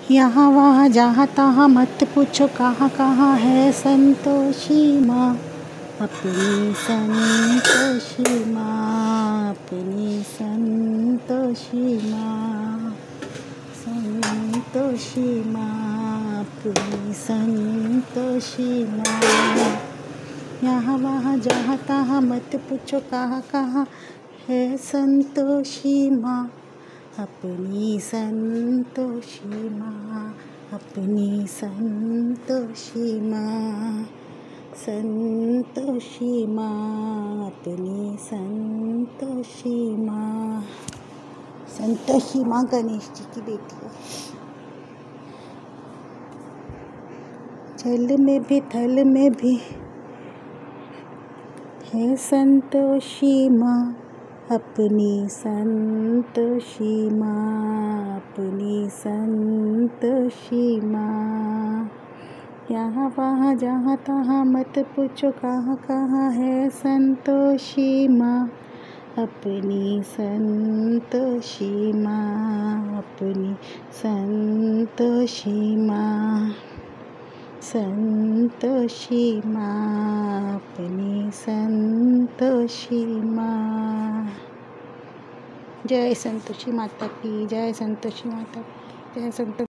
यहाँ वहाँ जहाँ तहाँ मत पूछो कहाँ कहाँ है संतोषी माँ। अपनी संतोषी माँ, अपनी संतोषी माँ, संतोषी माँ, अपनी संतोषी माँ। यहाँ वहाँ जहाँ तहाँ मत पूछो कहाँ कहाँ है संतोषी माँ। अपनी संतोषी माँ, अपनी संतोषी माँ, संतोषी माँ, अपनी संतोषी माँ। संतोषी माँ गणेश जी की बेटी है। जल में भी थल में भी है संतोषी माँ। अपनी संतोषी माँ, अपनी संतोषी माँ। यहाँ वहाँ जहाँ तहाँ मत पूछो कहाँ कहाँ है संतोषी माँ। अपनी संतोषी माँ, अपनी संतोषी माँ, संतोषी माँ, अपनी संतोषी माँ। जय संतोषी माता की, जय संतोषी माता की, जय संतोषी।